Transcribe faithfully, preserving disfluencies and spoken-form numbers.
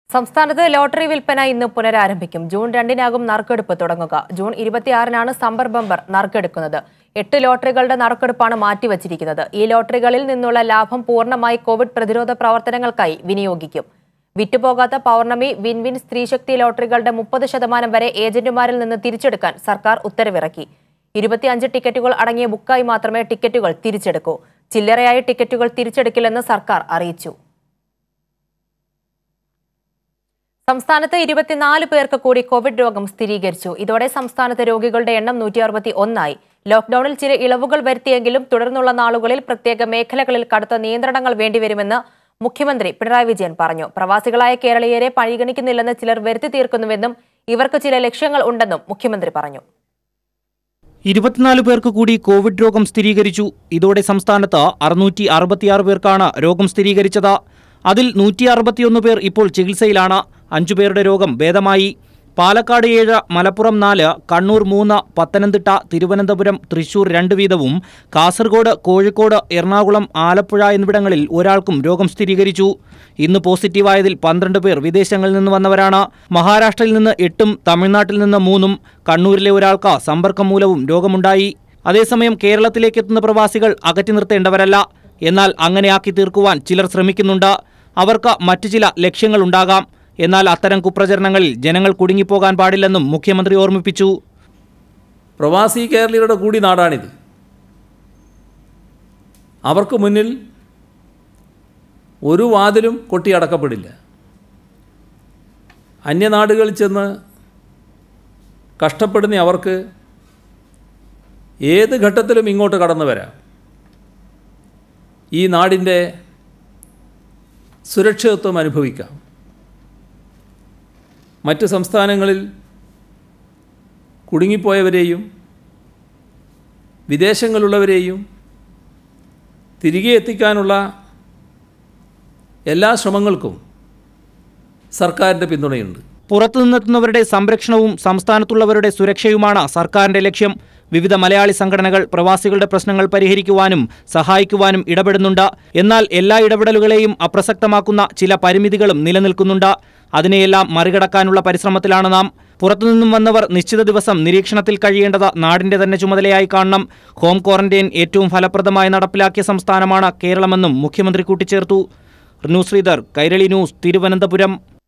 സംസ്ഥാനത്ത് ലോട്ടറി വിൽപ്പന ഇന്ന് പുനരാരംഭിക്കും. ജൂൺ രണ്ടിനാകും നറുക്കെടുപ്പ് തുടങ്ങുക. ജൂൺ ഇരുപത്തിയാറിനാണ് സമ്പർ ബമ്പർ നറുക്കെടുക്കുന്നത്. എട്ട് ലോട്ടറികളുടെ നറുക്കെടുപ്പാണ് മാറ്റിവച്ചിരിക്കുന്നത്. ഈ ലോട്ടറികളിൽ നിന്നുള്ള ലാഭം പൂർണ്ണമായി കോവിഡ് പ്രതിരോധ പ്രവർത്തനങ്ങൾക്കായി വിനിയോഗിക്കും. വിറ്റുപോകാത്ത പൗർണമി, വിൻവിൻ, സ്ത്രീശക്തി ലോട്ടറികളുടെ മുപ്പത് ശതമാനം വരെ ഏജന്റുമാരിൽ നിന്ന് തിരിച്ചെടുക്കാൻ സർക്കാർ ഉത്തരവിറക്കി. ഇരുപത്തിയഞ്ച് ടിക്കറ്റുകൾ അടങ്ങിയ ബുക്കായി മാത്രമേ ടിക്കറ്റുകൾ തിരിച്ചെടുക്കൂ. ചില്ലറയായി ടിക്കറ്റുകൾ തിരിച്ചെടുക്കില്ലെന്ന് സർക്കാർ അറിയിച്ചു. സംസ്ഥാനത്ത് ഇരുപത്തിനാല് പേർക്ക് കൂടി കോവിഡ് രോഗം സ്ഥിരീകരിച്ചു. ഇതോടെ സംസ്ഥാനത്തെ രോഗികളുടെ എണ്ണം നൂറ്റി അറുപത്തി ഒന്നായി. ലോക്ഡൌണിൽ ചില ഇളവുകൾ വരുത്തിയെങ്കിലും തുടർന്നുള്ള നാളുകളിൽ പ്രത്യേക മേഖലകളിൽ കടുത്ത നിയന്ത്രണങ്ങൾ വേണ്ടിവരുമെന്ന് മുഖ്യമന്ത്രി പിണറായി വിജയൻ പറഞ്ഞു. പ്രവാസികളായ കേരളീയരെ പരിഗണിക്കുന്നില്ലെന്ന് ചിലർ വരുത്തി തീർക്കുന്നുവെന്നും ഇവർക്ക് ചില ലക്ഷ്യങ്ങൾ ഉണ്ടെന്നും മുഖ്യമന്ത്രി പറഞ്ഞു. ഇരുപത്തിനാല് പേർക്ക് കൂടി കോവിഡ് രോഗം സ്ഥിരീകരിച്ചു. ഇതോടെ സംസ്ഥാനത്ത് അറുന്നൂറ്റി അറുപത്തിയാറ് പേർക്കാണ് രോഗം സ്ഥിരീകരിച്ചത്. അതിൽ നൂറ്റി അറുപത്തിയൊന്ന് പേർ ഇപ്പോൾ ചികിത്സയിലാണ്. അഞ്ചു പേരുടെ രോഗം ഭേദമായി. പാലക്കാട് ഏഴ്, മലപ്പുറം നാല്, കണ്ണൂർ മൂന്ന്, പത്തനംതിട്ട, തിരുവനന്തപുരം, തൃശൂർ രണ്ട് വീതവും കാസർഗോഡ്, കോഴിക്കോട്, എറണാകുളം, ആലപ്പുഴ എന്നിവിടങ്ങളിൽ ഒരാൾക്കും രോഗം സ്ഥിരീകരിച്ചു. ഇന്ന് പോസിറ്റീവായതിൽ പന്ത്രണ്ട് പേർ വിദേശങ്ങളിൽ നിന്ന് വന്നവരാണ്. മഹാരാഷ്ട്രയിൽ നിന്ന് എട്ടും തമിഴ്നാട്ടിൽ നിന്ന് മൂന്നും കണ്ണൂരിലെ ഒരാൾക്ക് സമ്പർക്കം മൂലവും രോഗമുണ്ടായി. അതേസമയം കേരളത്തിലേക്ക് എത്തുന്ന പ്രവാസികൾ അകറ്റി നിർത്തേണ്ടവരല്ല. എന്നാൽ അങ്ങനെയാക്കി തീർക്കുവാൻ ചിലർ ശ്രമിക്കുന്നുണ്ട്. അവർക്ക് മറ്റു ചില ലക്ഷ്യങ്ങളുണ്ടാകാം. എന്നാൽ അത്തരം കുപ്രചരണങ്ങളിൽ ജനങ്ങൾ കുടുങ്ങിപ്പോകാൻ പാടില്ലെന്നും മുഖ്യമന്ത്രി ഓർമ്മിപ്പിച്ചു. പ്രവാസി കേരളീയരുടെ കൂടി നാടാണിത്. അവർക്ക് മുന്നിൽ ഒരു വാതിലും കൊട്ടിയടക്കപ്പെടില്ല. അന്യനാടുകളിൽ ചെന്ന് കഷ്ടപ്പെടുന്ന അവർക്ക് ഏത് ഘട്ടത്തിലും ഇങ്ങോട്ട് കടന്നു വരാം. ഈ നാടിൻ്റെ സുരക്ഷിതത്വം അനുഭവിക്കാം. മറ്റ് സംസ്ഥാനങ്ങളിൽ കുടുങ്ങിപ്പോയവരെയും വിദേശങ്ങളിലുള്ളവരെയും തിരികെ എത്തിക്കാനുള്ള എല്ലാ ശ്രമങ്ങൾക്കും സർക്കാരിൻ്റെ പിന്തുണയുണ്ട്. പുറത്തുനിന്നെത്തുന്നവരുടെ സംരക്ഷണവും സംസ്ഥാനത്തുള്ളവരുടെ സുരക്ഷയുമാണ് സർക്കാരിന്റെ ലക്ഷ്യം. വിവിധ മലയാളി സംഘടനകൾ പ്രവാസികളുടെ പ്രശ്നങ്ങൾ പരിഹരിക്കുവാനും സഹായിക്കുവാനും ഇടപെടുന്നുണ്ട്. എന്നാൽ എല്ലാ ഇടപെടലുകളെയും അപ്രസക്തമാക്കുന്ന ചില പരിമിതികളും നിലനിൽക്കുന്നുണ്ട്. അതിനെയെല്ലാം മറികടക്കാനുള്ള പരിശ്രമത്തിലാണ് നാം. പുറത്തുനിന്നും വന്നവർ നിശ്ചിത ദിവസം നിരീക്ഷണത്തിൽ കഴിയേണ്ടത് നാടിന്റെ തന്നെ ചുമതലയായി കാണണം. ഹോം ക്വാറന്റൈൻ ഏറ്റവും ഫലപ്രദമായി നടപ്പിലാക്കിയ സംസ്ഥാനമാണ് കേരളമെന്നും മുഖ്യമന്ത്രി കൂട്ടിച്ചേർത്തു. റിനു ശ്രീധർ, കൈരളി ന്യൂസ്, തിരുവനന്തപുരം.